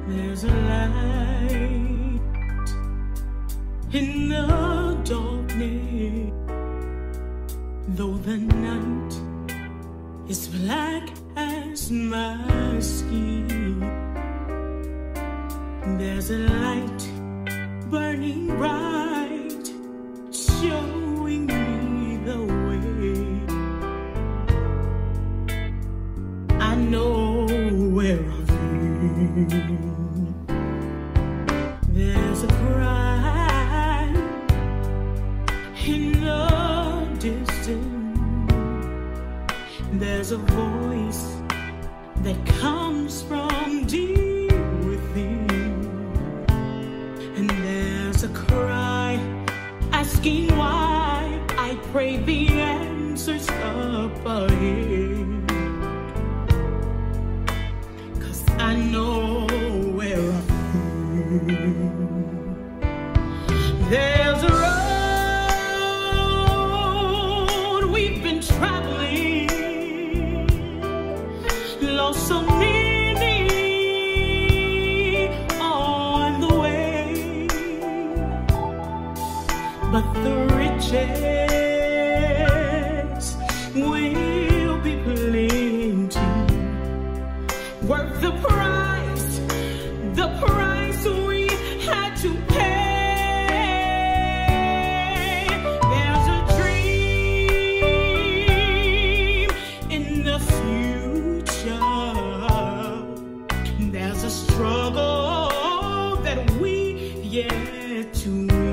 There's a light in the darkness, though the night is black as my skin. There's a light burning bright, showing me the way. I know where I've been. There's a cry in the distance. There's a voice that comes from deep within. And there's a cry asking why. I pray the answer's up ahead, 'cause I know where I've been. There's a road we've been traveling, lost so many on the way, but the riches will be plenty, worth the price we had to pay. There's a dream in the future. There's a struggle that we yet to